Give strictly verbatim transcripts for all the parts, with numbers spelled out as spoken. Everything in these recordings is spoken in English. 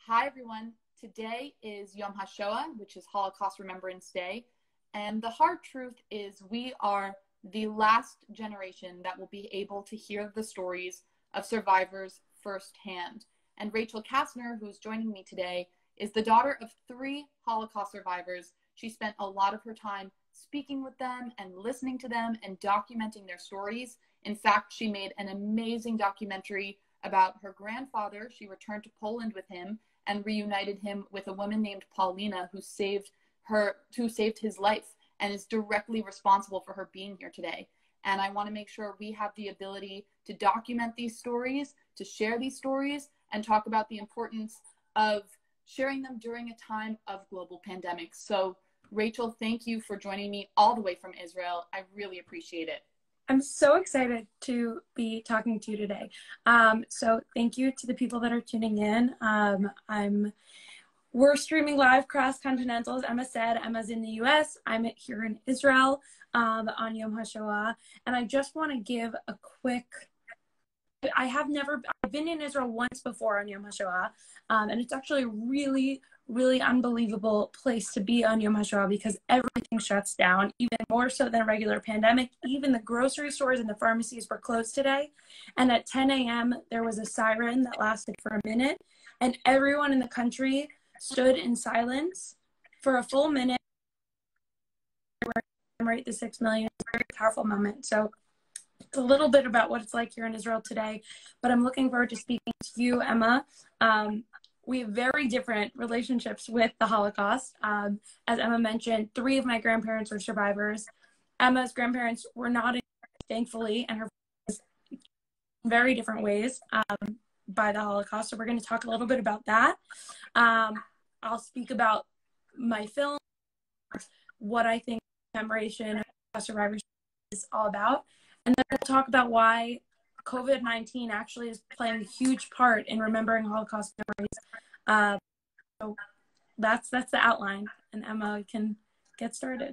Hi, everyone. Today is Yom HaShoah, which is Holocaust Remembrance Day. And the hard truth is we are the last generation that will be able to hear the stories of survivors firsthand. And Rachel Kastner, who's joining me today, is the daughter of three Holocaust survivors. She spent a lot of her time speaking with them and listening to them and documenting their stories. In fact, she made an amazing documentary about her grandfather. She returned to Poland with him and reunited him with a woman named Paulina who saved her, who saved his life and is directly responsible for her being here today. And I want to make sure we have the ability to document these stories, to share these stories, and talk about the importance of sharing them during a time of global pandemics. So Rachel, thank you for joining me all the way from Israel. I really appreciate it. I'm so excited to be talking to you today. Um, so thank you to the people that are tuning in. Um, I'm, we're streaming live cross-continental, as Emma said. Emma's in the U S. I'm here in Israel um, on Yom HaShoah. And I just want to give a quick, I have never, I've been in Israel once before on Yom HaShoah. Um, and it's actually a really, really unbelievable place to be on Yom HaShoah because everything shuts down, even more so than a regular pandemic. Even the grocery stores and the pharmacies were closed today. And at ten a m, there was a siren that lasted for a minute. And everyone in the country stood in silence for a full minute. Commemorate the six million. It's a very powerful moment. So it's a little bit about what it's like here in Israel today. But I'm looking forward to speaking to you, Emma. Um, We have very different relationships with the Holocaust. Um, as Emma mentioned, three of my grandparents are survivors. Emma's grandparents were not, in, thankfully, and her in very different ways um, by the Holocaust. So we're going to talk a little bit about that. Um, I'll speak about my film, what I think commemoration of survivors is all about, and then we'll talk about why COVID nineteen actually is playing a huge part in remembering Holocaust memories. Uh, so that's that's the outline, and Emma can get started.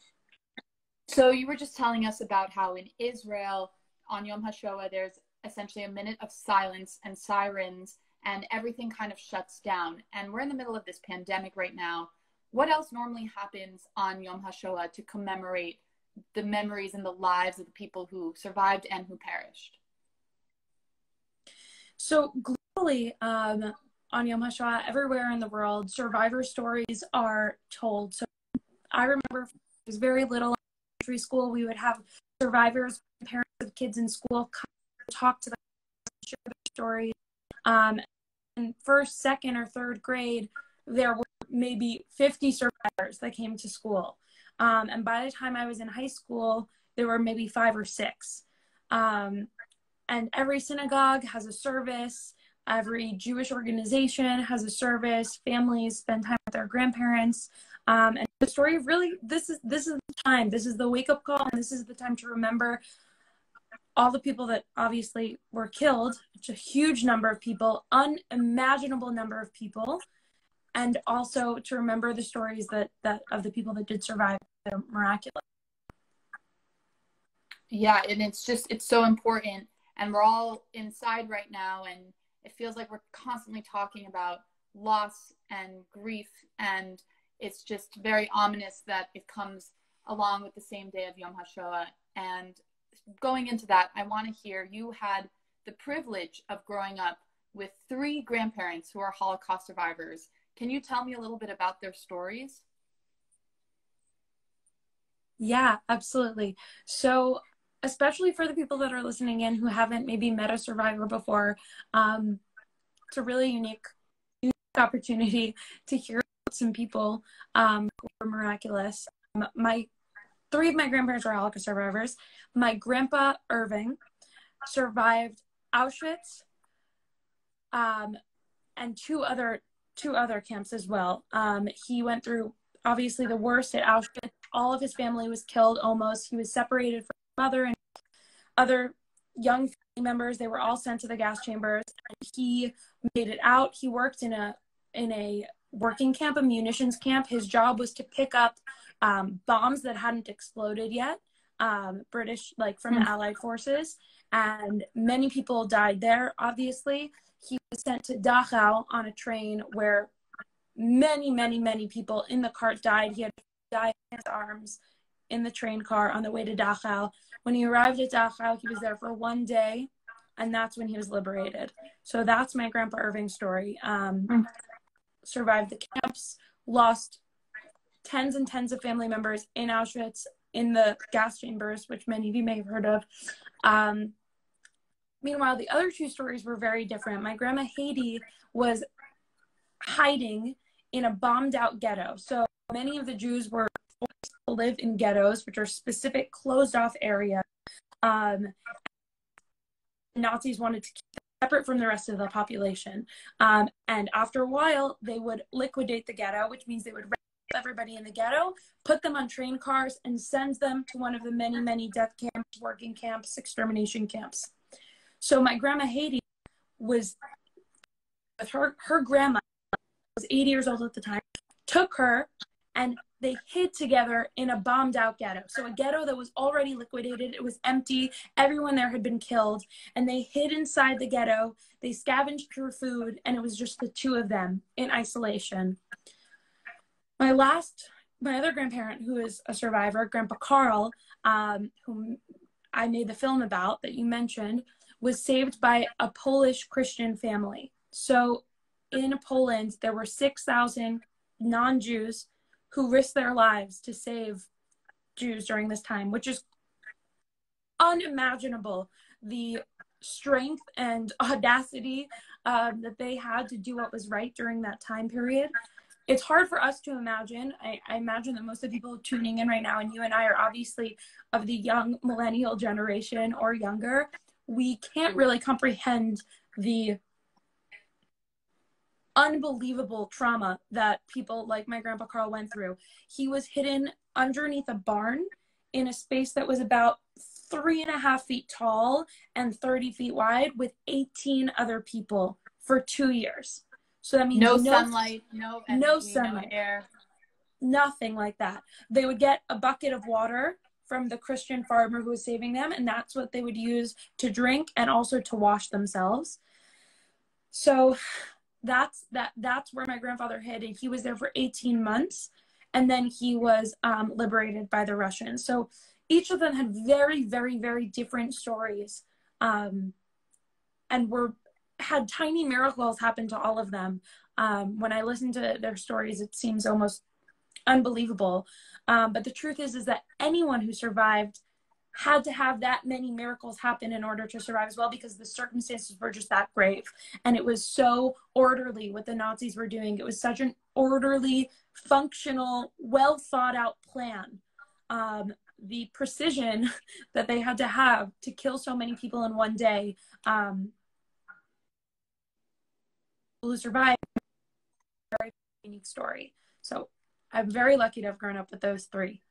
So you were just telling us about how in Israel on Yom HaShoah there's essentially a minute of silence and sirens and everything kind of shuts down. And we're in the middle of this pandemic right now. What else normally happens on Yom HaShoah to commemorate the memories and the lives of the people who survived and who perished? So globally, um, on Yom HaShoah, everywhere in the world, survivor stories are told. So I remember I was very little in elementary school, we would have survivors, parents of kids in school, come talk to them, share their stories. Um, in first, second, or third grade, there were maybe fifty survivors that came to school. Um, and by the time I was in high school, there were maybe five or six. Um, and every synagogue has a service. Every Jewish organization has a service. Families spend time with their grandparents. Um, and the story really, this is this is the time. This is the wake-up call, and this is the time to remember all the people that obviously were killed. It's a huge number of people, unimaginable number of people, and also to remember the stories that that of the people that did survive. They're miraculous. Yeah, and it's just it's so important. And we're all inside right now, and it feels like we're constantly talking about loss and grief, and it's just very ominous that it comes along with the same day of Yom HaShoah. And going into that, I want to hear, you had the privilege of growing up with three grandparents who are Holocaust survivors. Can you tell me a little bit about their stories? Yeah, absolutely. So especially for the people that are listening in who haven't maybe met a survivor before, um, it's a really unique, unique opportunity to hear some people um, who are miraculous. My three of my grandparents are Holocaust survivors. My grandpa Irving survived Auschwitz um, and two other two other camps as well. Um, he went through obviously the worst at Auschwitz. All of his family was killed almost. He was separated from his mother and other young family members. They were all sent to the gas chambers. And he made it out. He worked in a in a working camp, a munitions camp. His job was to pick up um, bombs that hadn't exploded yet um, British, like from Mm. the Allied forces, and many people died there, obviously. He was sent to Dachau on a train where many, many, many people in the cart died. He had died in his arms in the train car on the way to Dachau. When he arrived at Dachau, he was there for one day, and that's when he was liberated. So that's my Grandpa Irving's story. Um, Mm. Survived the camps, lost tens and tens of family members in Auschwitz, in the gas chambers, which many of you may have heard of. Um, meanwhile, the other two stories were very different. My grandma Haiti was hiding in a bombed out ghetto. So many of the Jews were forced to live in ghettos, which are specific closed off areas. Um, Nazis wanted to keep them separate from the rest of the population. Um, and after a while, they would liquidate the ghetto, which means they would everybody in the ghetto, put them on train cars, and send them to one of the many, many death camps, working camps, extermination camps. So my grandma Haiti was with her, her grandma was eighty years old at the time, took her, and they hid together in a bombed out ghetto. So a ghetto that was already liquidated, it was empty, everyone there had been killed, and they hid inside the ghetto, they scavenged for food, and it was just the two of them in isolation. My last, my other grandparent, who is a survivor, Grandpa Carl, um, whom I made the film about that you mentioned, was saved by a Polish Christian family. So in Poland, there were six thousand non-Jews who risked their lives to save Jews during this time, which is unimaginable. The strength and audacity uh, that they had to do what was right during that time period. It's hard for us to imagine. I, I imagine that most of the people tuning in right now, and you and I are obviously of the young millennial generation or younger, we can't really comprehend the unbelievable trauma that people like my Grandpa Carl went through. He was hidden underneath a barn in a space that was about three and a half feet tall and thirty feet wide with eighteen other people for two years. So that means no, no sunlight, no energy, no sunlight, no air. Nothing like that. They would get a bucket of water from the Christian farmer who was saving them, and that's what they would use to drink and also to wash themselves. So that's that that's where my grandfather hid, and he was there for eighteen months, and then he was um, liberated by the Russians. So each of them had very, very, very different stories, um, and were had tiny miracles happen to all of them. Um, when I listen to their stories, it seems almost unbelievable. Um, but the truth is, is that anyone who survived had to have that many miracles happen in order to survive as well, because the circumstances were just that grave. And it was so orderly what the Nazis were doing. It was such an orderly, functional, well thought out plan. Um, the precision that they had to have to kill so many people in one day, um, who survived, a very unique story. So I'm very lucky to have grown up with those three.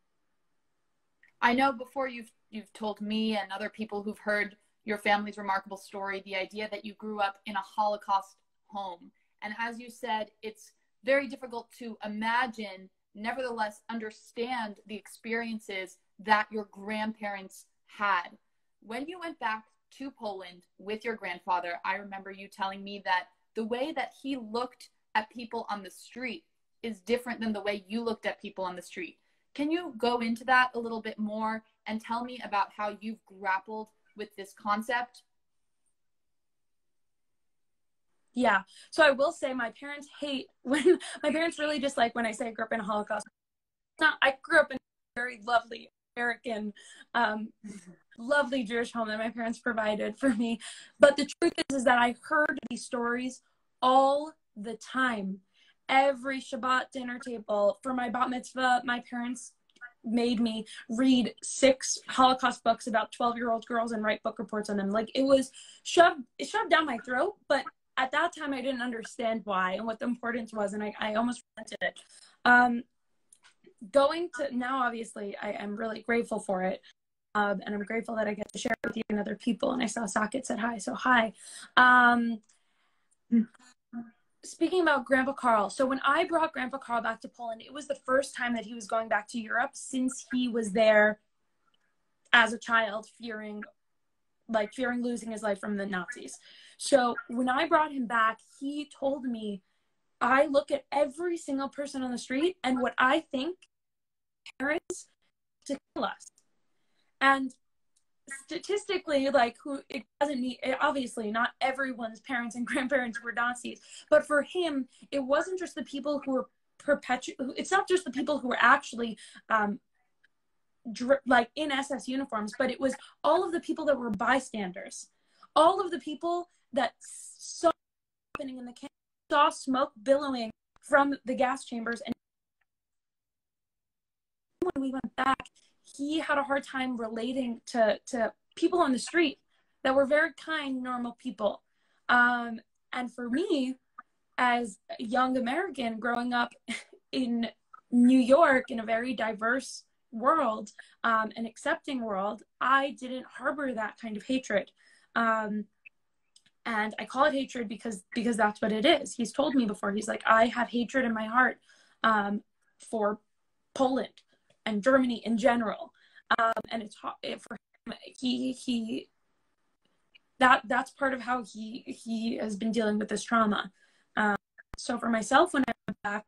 I know before you've you've told me and other people who've heard your family's remarkable story, the idea that you grew up in a Holocaust home. And as you said, it's very difficult to imagine, nevertheless understand the experiences that your grandparents had. When you went back to Poland with your grandfather, I remember you telling me that the way that he looked at people on the street is different than the way you looked at people on the street. Can you go into that a little bit more and tell me about how you've grappled with this concept? Yeah. So I will say my parents hate when my parents really dislike when I say I grew up in a Holocaust. Not, I grew up in a very lovely American, um, lovely Jewish home that my parents provided for me. But the truth is, is that I heard these stories all the time. Every Shabbat dinner table for my bat mitzvah, my parents made me read six Holocaust books about twelve-year-old girls and write book reports on them. Like, it was shoved, it shoved down my throat, but at that time I didn't understand why and what the importance was, and I, I almost resented it. Um, going to now, obviously, I am really grateful for it. Um, and I'm grateful that I get to share it with you and other people. And I saw Saket said hi, so hi. Um, Speaking about Grandpa Carl, so when I brought Grandpa Carl back to Poland, it was the first time that he was going back to Europe since he was there as a child, fearing, like fearing losing his life from the Nazis. So when I brought him back, he told me, I look at every single person on the street and what I think parents to kill us. And statistically, like, who it doesn't need, obviously not everyone's parents and grandparents were Nazis, but for him, it wasn't just the people who were perpetu it's not just the people who were actually um dr like in S S uniforms, but it was all of the people that were bystanders, all of the people that saw happening in the camp, saw smoke billowing from the gas chambers. And when we went back, he had a hard time relating to to people on the street that were very kind, normal people. Um, and for me, as a young American growing up in New York, in a very diverse world, um, an accepting world, I didn't harbor that kind of hatred. Um, and I call it hatred because because that's what it is. He's told me before, he's like, I have hatred in my heart um, for Poland and Germany in general. Um, and it's it, for him, he, he, that, that's part of how he, he has been dealing with this trauma. Um, so for myself, when I went back,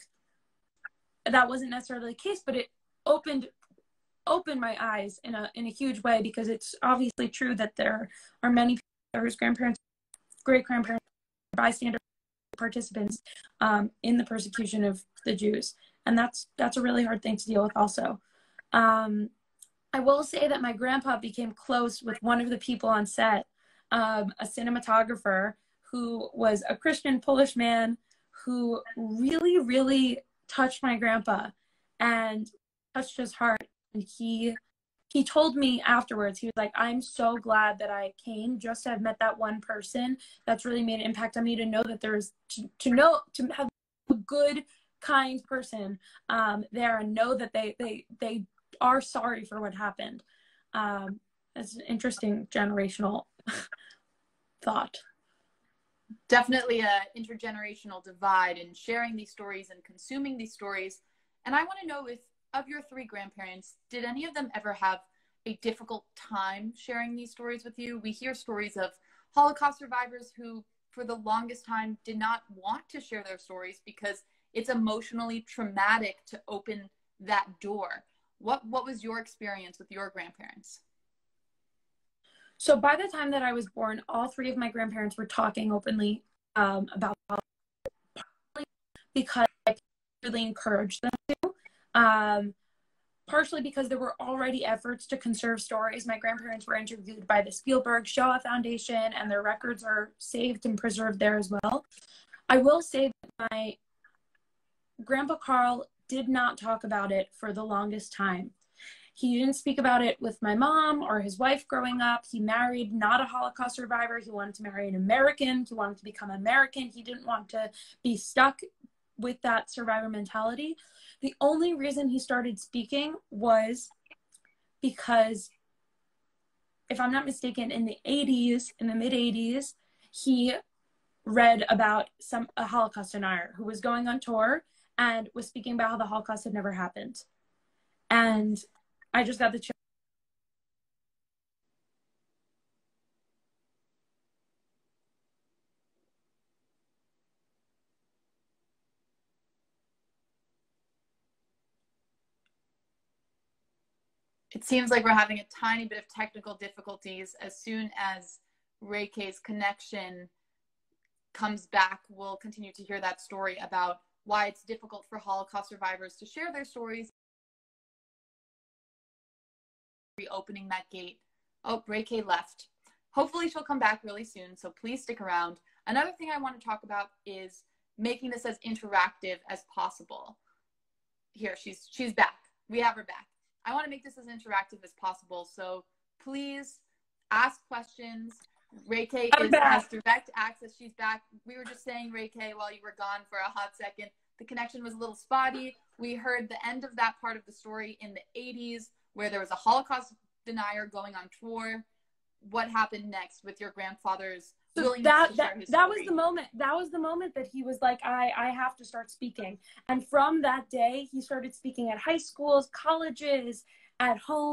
that wasn't necessarily the case, but it opened opened my eyes in a in a huge way, because it's obviously true that there are many people whose grandparents, great grandparents, bystander participants um, in the persecution of the Jews, and that's that's a really hard thing to deal with. Also, um, I will say that my grandpa became close with one of the people on set, um, a cinematographer who was a Christian Polish man who really, really touched my grandpa and touched his heart. And he he told me afterwards, he was like, I'm so glad that I came just to have met that one person that's really made an impact on me, to know that there's to, to know to have a good, kind person um there, and know that they they they are sorry for what happened. Um it's an interesting generational thought. Definitely a intergenerational divide in sharing these stories and consuming these stories. And I want to know, if of your three grandparents, did any of them ever have a difficult time sharing these stories with you? We hear stories of Holocaust survivors who, for the longest time, did not want to share their stories because it's emotionally traumatic to open that door. What, what was your experience with your grandparents? So by the time that I was born, all three of my grandparents were talking openly um, about Holocaust, because I really encouraged them to. Um, partially because there were already efforts to conserve stories. My grandparents were interviewed by the Spielberg Shoah Foundation, and their records are saved and preserved there as well. I will say that my Grandpa Carl did not talk about it for the longest time. He didn't speak about it with my mom or his wife growing up. He married not a Holocaust survivor. He wanted to marry an American. He wanted to become American. He didn't want to be stuck with that survivor mentality. The only reason he started speaking was because, if I'm not mistaken, in the eighties, in the mid eighties, he read about some a Holocaust denier who was going on tour and was speaking about how the Holocaust had never happened. And I just got the chance. It seems like we're having a tiny bit of technical difficulties. As soon as Ray K's connection comes back, we'll continue to hear that story about why it's difficult for Holocaust survivors to share their stories. Reopening that gate. Oh, Ray K left. Hopefully she'll come back really soon, so please stick around. Another thing I want to talk about is making this as interactive as possible. Here, she's she's back. We have her back. I want to make this as interactive as possible, so please ask questions. Ray K is, has direct access. She's back. We were just saying, Ray K, while you were gone for a hot second, the connection was a little spotty. We heard the end of that part of the story in the eighties, where there was a Holocaust denier going on tour. What happened next with your grandfather's so willingness that, to that, share his that story? was the moment. That was the moment that he was like, I, I have to start speaking. And from that day, he started speaking at high schools, colleges, at home.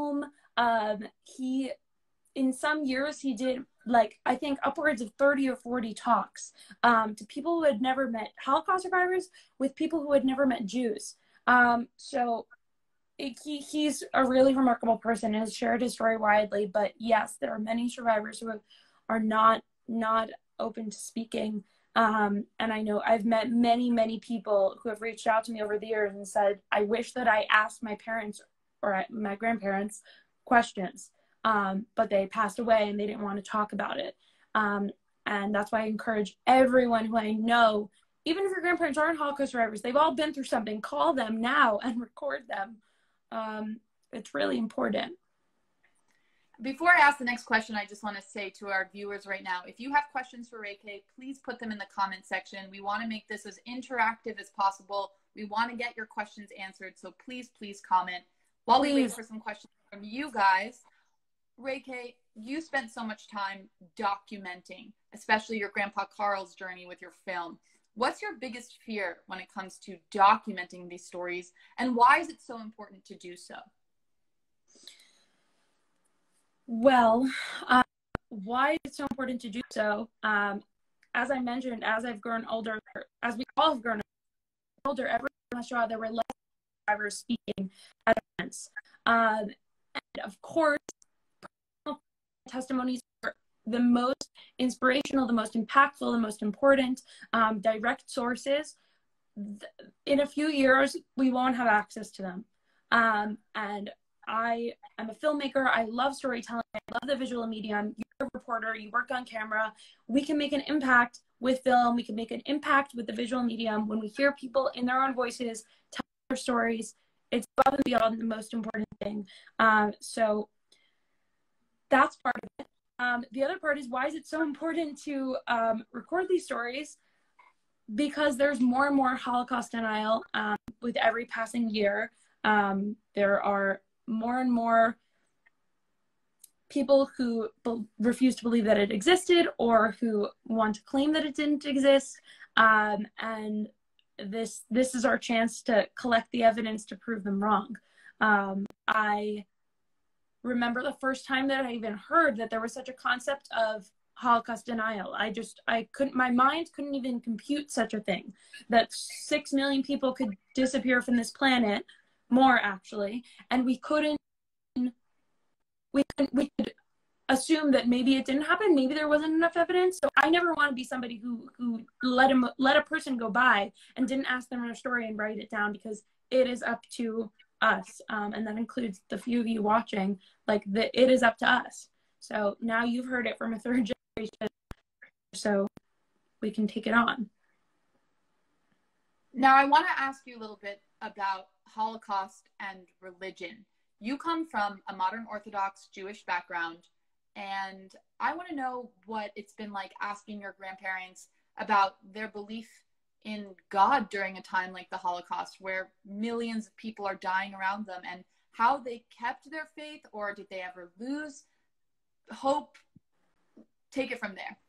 Um, he, in some years, he did like, I think upwards of thirty or forty talks um, to people who had never met Holocaust survivors with people who had never met Jews. Um, so it, he, he's a really remarkable person and has shared his story widely. But yes, there are many survivors who are not, not open to speaking. Um, and I know I've met many, many people who have reached out to me over the years and said, I wish that I asked my parents or my grandparents questions. Um, but they passed away and they didn't want to talk about it. Um, and that's why I encourage everyone who I know, even if your grandparents aren't Holocaust survivors, they've all been through something, call them now and record them. Um, it's really important. Before I ask the next question, I just want to say to our viewers right now, if you have questions for Rayke, please put them in the comment section. We want to make this as interactive as possible. We want to get your questions answered, so please, please comment. While please. we wait for some questions from you guys, Rayke, you spent so much time documenting, especially your grandpa Carl's journey with your film. What's your biggest fear when it comes to documenting these stories, and why is it so important to do so? Well, uh, why is it so important to do so? Um, as I mentioned, as I've grown older, as we all have grown older, every time there were less survivors speaking at events. Um, and of course, testimonies are the most inspirational, the most impactful, the most important, um, direct sources. In a few years, we won't have access to them. Um, and I am a filmmaker. I love storytelling. I love the visual medium. You're a reporter. You work on camera. We can make an impact with film. We can make an impact with the visual medium when we hear people in their own voices tell their stories. It's above and beyond the most important thing. Um, so that's part of it. Um, the other part is, why is it so important to um, record these stories? Because there's more and more Holocaust denial um, with every passing year. Um, there are more and more people who be- refuse to believe that it existed or who want to claim that it didn't exist. Um, and this this is our chance to collect the evidence to prove them wrong. Um, I remember the first time that I even heard that there was such a concept of Holocaust denial. I just, I couldn't, my mind couldn't even compute such a thing, that six million people could disappear from this planet, more actually, and we couldn't, we, we could assume that maybe it didn't happen, maybe there wasn't enough evidence. So I never want to be somebody who, who let him, let a person go by and didn't ask them their story and write it down, because it is up to us, um, and that includes the few of you watching. Like, the, it is up to us. So now you've heard it from a third generation, so we can take it on. Now I want to ask you a little bit about Holocaust and religion. You come from a modern Orthodox Jewish background, and I want to know what it's been like asking your grandparents about their belief in God during a time like the Holocaust, where millions of people are dying around them, and how they kept their faith, or did they ever lose hope? Take it from there.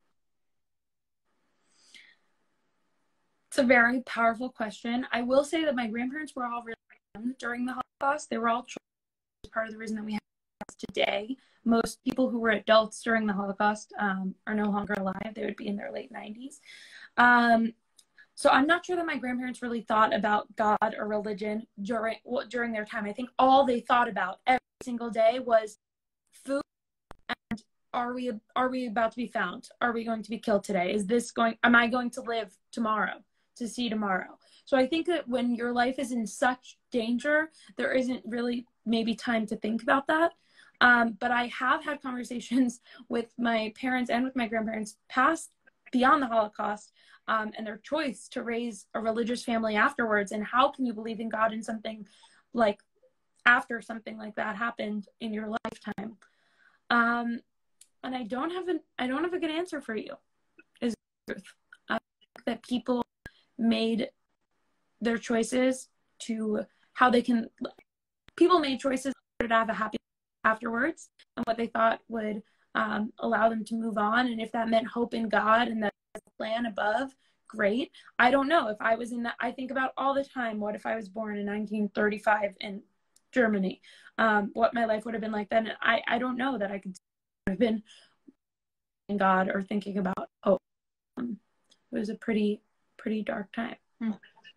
It's a very powerful question. I will say that my grandparents were all really young during the Holocaust. They were all children. Part of the reason that we have today. Most people who were adults during the Holocaust um, are no longer alive. They would be in their late nineties. Um, so I'm not sure that my grandparents really thought about God or religion during well, during their time. I think all they thought about every single day was food and are we are we about to be found? Are we going to be killed today? Is this going? Am I going to live tomorrow to see tomorrow? So I think that when your life is in such danger, there isn't really maybe time to think about that. Um, but I have had conversations with my parents and with my grandparents past beyond the Holocaust, um, and their choice to raise a religious family afterwards. And how can you believe in God in something like after something like that happened in your lifetime? Um, and I don't have an I don't have a good answer for you. Is the truth. I think that people made their choices to how they can. People made choices to have a happy afterwards, and what they thought would um, allow them to move on. And if that meant hope in God and that plan above, great. I don't know. If I was in that, I think about all the time, what if I was born in nineteen thirty-five and Germany, um, what my life would have been like then. I, I don't know that I could have been in God or thinking about hope. Um, it was a pretty, pretty dark time. Hmm.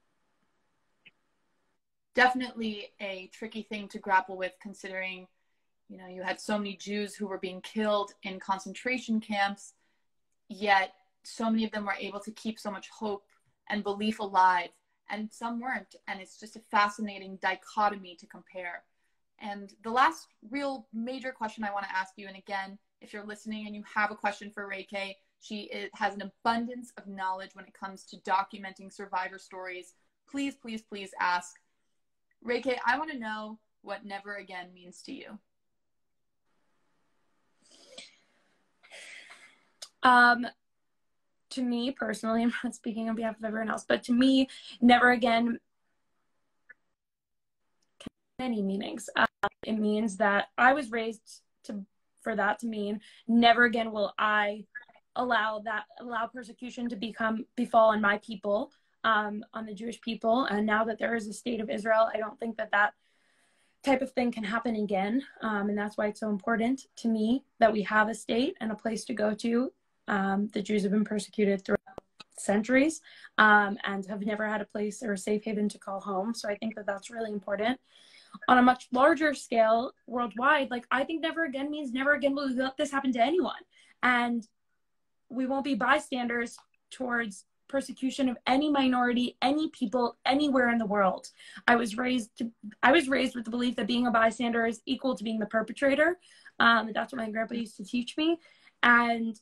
Definitely a tricky thing to grapple with, considering, you know, you had so many Jews who were being killed in concentration camps, yet so many of them were able to keep so much hope and belief alive, and some weren't. And it's just a fascinating dichotomy to compare. And the last real major question I want to ask you, and again, if you're listening and you have a question for Reike, she is, has an abundance of knowledge when it comes to documenting survivor stories. Please, please, please ask. Reike, I want to know what never again means to you. Um, to me personally, I'm not speaking on behalf of everyone else, but to me, never again can have many meanings. Um, it means that I was raised to for that to mean never again will I allow that allow persecution to become befall on my people, um, on the Jewish people. And now that there is a state of Israel, I don't think that that type of thing can happen again. Um, and that's why it's so important to me that we have a state and a place to go to. Um, the Jews have been persecuted throughout centuries, um, and have never had a place or a safe haven to call home. So I think that that's really important. On a much larger scale, worldwide, like I think never again means never again will we let this happen to anyone. And we won't be bystanders towards persecution of any minority, any people, anywhere in the world. I was raised to, I was raised with the belief that being a bystander is equal to being the perpetrator. Um, that's what my grandpa used to teach me. And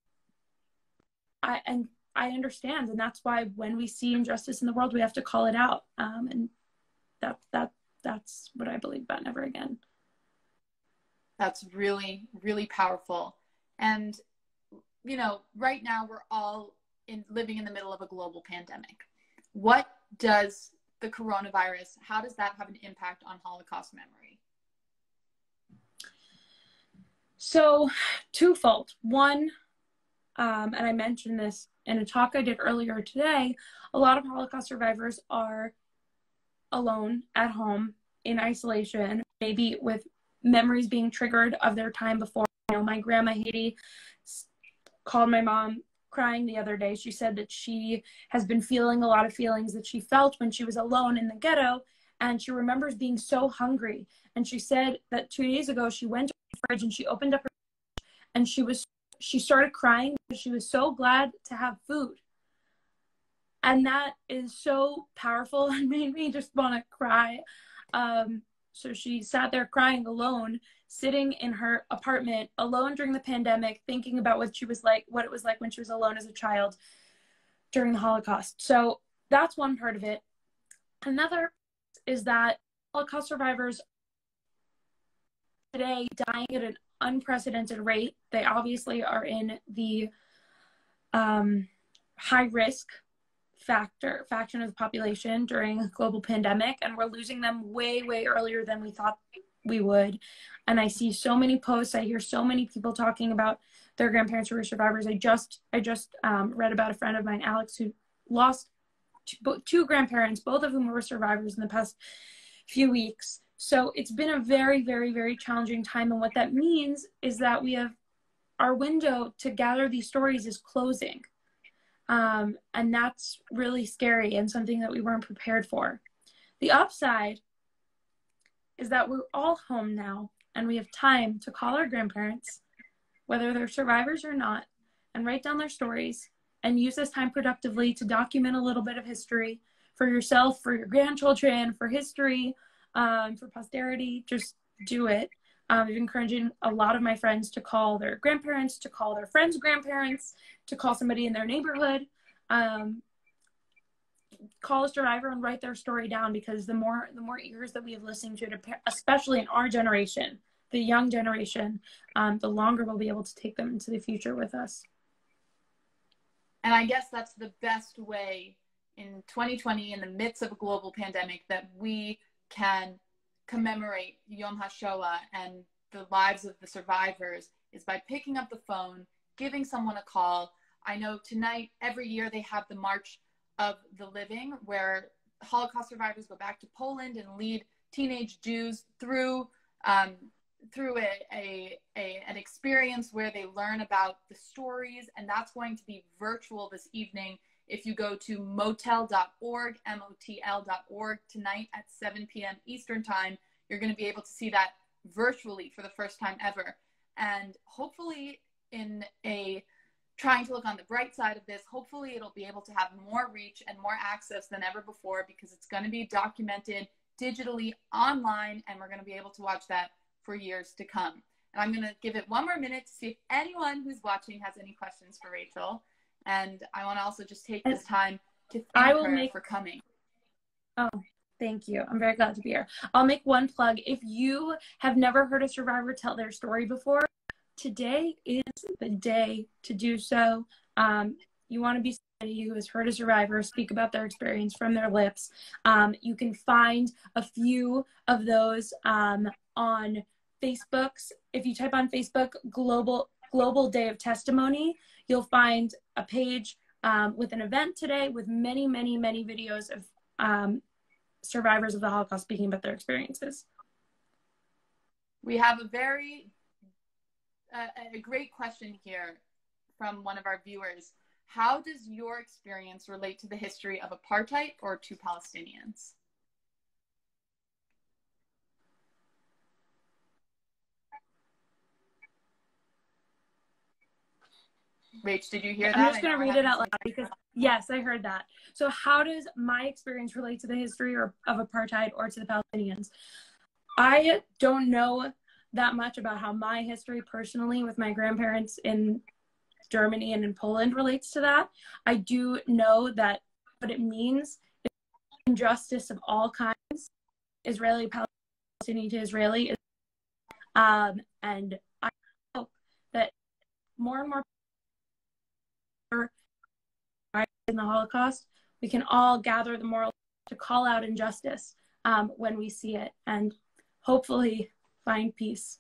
I, and I understand. And that's why when we see injustice in the world, we have to call it out. Um, and that, that, that's what I believe about never again. That's really, really powerful. And, you know, right now we're all in living in the middle of a global pandemic. What does the coronavirus, how does that have an impact on Holocaust memory? So twofold. One, um, and I mentioned this in a talk I did earlier today, a lot of Holocaust survivors are alone at home in isolation, maybe with memories being triggered of their time before. You know, my grandma Haiti called my mom crying the other day. She said that she has been feeling a lot of feelings that she felt when she was alone in the ghetto, and she remembers being so hungry. And she said that two days ago she went to her fridge and she opened up her fridge and she was she started crying because she was so glad to have food. And that is so powerful and made me just want to cry. Um, so she sat there crying alone, sitting in her apartment alone during the pandemic, thinking about what she was like, what it was like when she was alone as a child during the Holocaust. So that's one part of it. Another is that Holocaust survivors today dying at an unprecedented rate. They obviously are in the um, high risk factor faction of the population during a global pandemic, and we're losing them way, way earlier than we thought we would. And I see so many posts, I hear so many people talking about their grandparents who were survivors. I just I just um, read about a friend of mine, Alex, who lost two, two grandparents, both of whom were survivors in the past few weeks. So it's been a very, very, very challenging time. And what that means is that we have our window to gather these stories is closing. Um, and that's really scary and something that we weren't prepared for. The upside is that we're all home now and we have time to call our grandparents, whether they're survivors or not, and write down their stories and use this time productively to document a little bit of history for yourself, for your grandchildren, for history, um, for posterity. Just do it. Um, I'm encouraging a lot of my friends to call their grandparents, to call their friends' grandparents, to call somebody in their neighborhood, um, call a survivor and write their story down, because the more the more ears that we have listening to it, especially in our generation, the young generation, um, the longer we'll be able to take them into the future with us. And I guess that's the best way in twenty twenty, in the midst of a global pandemic, that we can commemorate Yom HaShoah and the lives of the survivors, is by picking up the phone, giving someone a call. I know tonight, every year, they have the March of the Living, where Holocaust survivors go back to Poland and lead teenage Jews through um, through a, a, a an experience where they learn about the stories, and that's going to be virtual this evening. If you go to motel dot org, M O T L dot org, tonight at seven p m Eastern time, you're going to be able to see that virtually for the first time ever. And hopefully, in a trying to look on the bright side of this, hopefully it'll be able to have more reach and more access than ever before, because it's going to be documented digitally online, and we're going to be able to watch that for years to come. And I'm going to give it one more minute to see if anyone who's watching has any questions for Rachel. And I want to also just take this time to thank I will her make, for coming. Oh, thank you. I'm very glad to be here. I'll make one plug. If you have never heard a survivor tell their story before, today is the day to do so. Um, you want to be somebody who has heard a survivor speak about their experience from their lips. Um, you can find a few of those um, on Facebook's. If you type on Facebook, Global Global Day of Testimony, you'll find a page um, with an event today with many, many, many videos of um, survivors of the Holocaust speaking about their experiences. We have a very, uh, a great question here from one of our viewers. How does your experience relate to the history of apartheid or to Palestinians? Rach, did you hear that? I'm just going to read it out loud because, yes, I heard that. So how does my experience relate to the history or, of apartheid or to the Palestinians? I don't know that much about how my history personally with my grandparents in Germany and in Poland relates to that. I do know that what it means is injustice of all kinds, Israeli, Palestinian to Israeli. Um, and I hope that more and more in the Holocaust, we can all gather the moral to call out injustice um, when we see it, and hopefully find peace.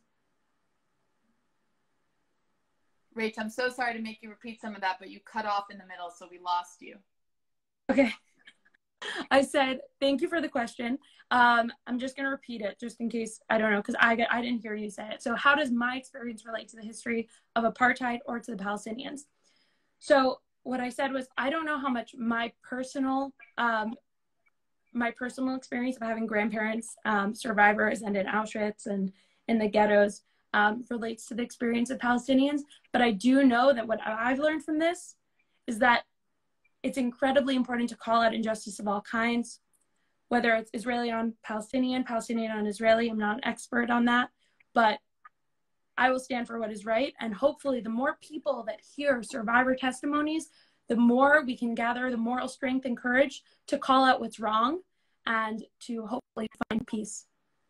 Rach, I'm so sorry to make you repeat some of that, but you cut off in the middle, so we lost you. Okay. I said, thank you for the question. Um, I'm just going to repeat it just in case, I don't know, because I, I didn't hear you say it. So how does my experience relate to the history of apartheid or to the Palestinians? So what I said was, I don't know how much my personal, um, my personal experience of having grandparents, um, survivors, and in Auschwitz and in the ghettos um, relates to the experience of Palestinians. But I do know that what I've learned from this is that it's incredibly important to call out injustice of all kinds, whether it's Israeli on Palestinian, Palestinian on Israeli. I'm not an expert on that, but I will stand for what is right. And hopefully the more people that hear survivor testimonies, the more we can gather the moral strength and courage to call out what's wrong and to hopefully find peace.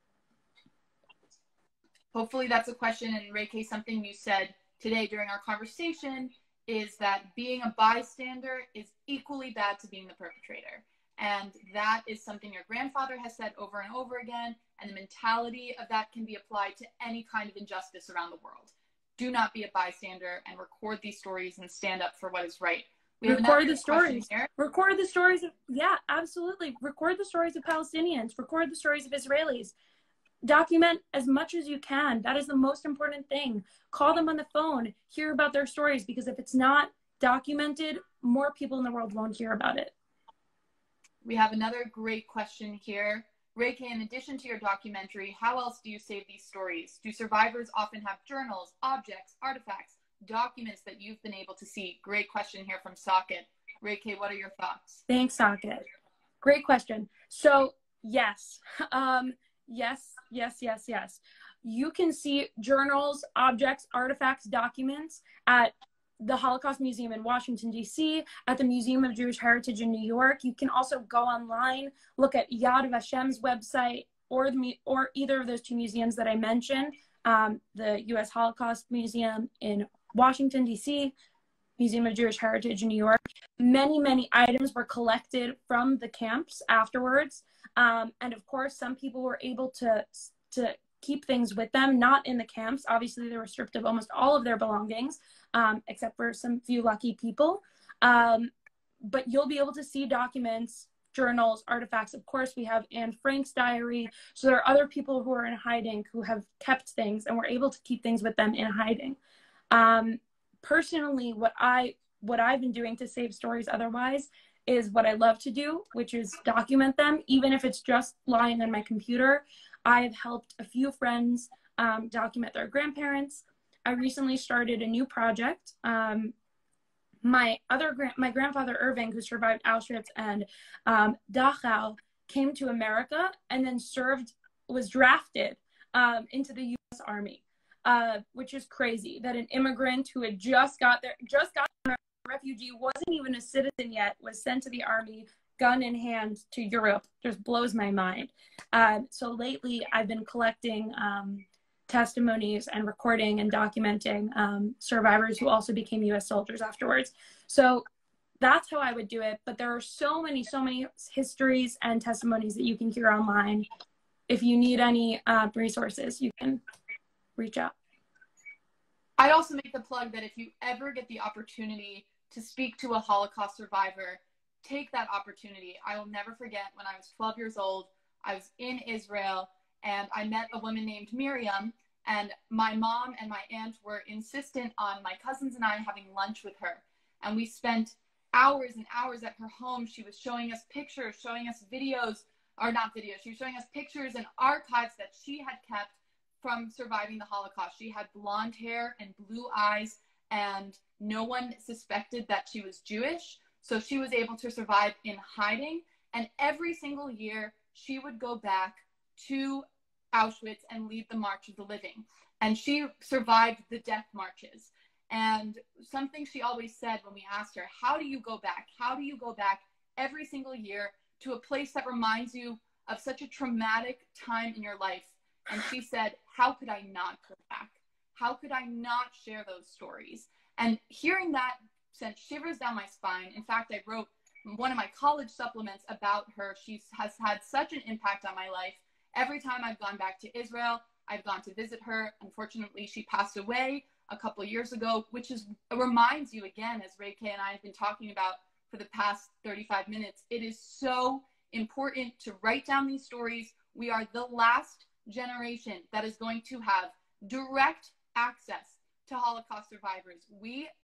Hopefully that's a question. And Reike, something you said today during our conversation is that being a bystander is equally bad to being the perpetrator. And that is something your grandfather has said over and over again. And the mentality of that can be applied to any kind of injustice around the world. Do not be a bystander and record these stories and stand up for what is right. We have record the stories. Here. Record the stories of, yeah, absolutely. Record the stories of Palestinians. Record the stories of Israelis. Document as much as you can. That is the most important thing. Call them on the phone. Hear about their stories, because if it's not documented, more people in the world won't hear about it. We have another great question here. Reike, in addition to your documentary, how else do you save these stories? Do survivors often have journals, objects, artifacts, documents that you've been able to see? Great question here from Socket. Reike, what are your thoughts? Thanks, Socket. Great question. So, yes. Um, yes, yes, yes, yes. You can see journals, objects, artifacts, documents at the Holocaust Museum in Washington, D C, at the Museum of Jewish Heritage in New York. You can also go online, look at Yad Vashem's website, or, the, or either of those two museums that I mentioned, um, the U S Holocaust Museum in Washington, D C, Museum of Jewish Heritage in New York. Many, many items were collected from the camps afterwards. Um, and of course, some people were able to, to keep things with them, not in the camps. Obviously, they were stripped of almost all of their belongings, um, except for some few lucky people. Um, but you'll be able to see documents journals, artifacts. Of course, we have Anne Frank's diary. So there are other people who are in hiding who have kept things, and we're able to keep things with them in hiding. Um, personally, what I what I've been doing to save stories otherwise is what I love to do, which is document them, even if it's just lying on my computer. I've helped a few friends um, document their grandparents. I recently started a new project. Um, my other gra- my grandfather Irving, who survived Auschwitz and um, Dachau, came to America and then served, was drafted um, into the U S Army, uh, which is crazy that an immigrant who had just got there, just got there, a refugee, wasn't even a citizen yet, was sent to the army, gun in hand, to Europe. Just blows my mind. Um, so lately, I've been collecting um, testimonies and recording and documenting um, survivors who also became U S soldiers afterwards. So that's how I would do it. But there are so many, so many histories and testimonies that you can hear online. If you need any uh, resources, you can reach out. I'd also make the plug that if you ever get the opportunity to speak to a Holocaust survivor, take that opportunity. I will never forget when I was twelve years old, I was in Israel, and I met a woman named Miriam, and my mom and my aunt were insistent on my cousins and I having lunch with her. And we spent hours and hours at her home. She was showing us pictures, showing us videos, or not videos, she was showing us pictures and archives that she had kept from surviving the Holocaust. She had blonde hair and blue eyes, and no one suspected that she was Jewish. So she was able to survive in hiding. And every single year, she would go back to Auschwitz and lead the March of the Living. And she survived the death marches. And something she always said when we asked her, how do you go back? How do you go back every single year to a place that reminds you of such a traumatic time in your life? And she said, how could I not go back? How could I not share those stories? And hearing that sent shivers down my spine. In fact, I wrote one of my college supplements about her. She has had such an impact on my life. Every time I've gone back to Israel, I've gone to visit her. Unfortunately, she passed away a couple of years ago, which is reminds you again, as Ray Kay and I have been talking about for the past thirty-five minutes, it is so important to write down these stories. We are the last generation that is going to have direct access to Holocaust survivors. We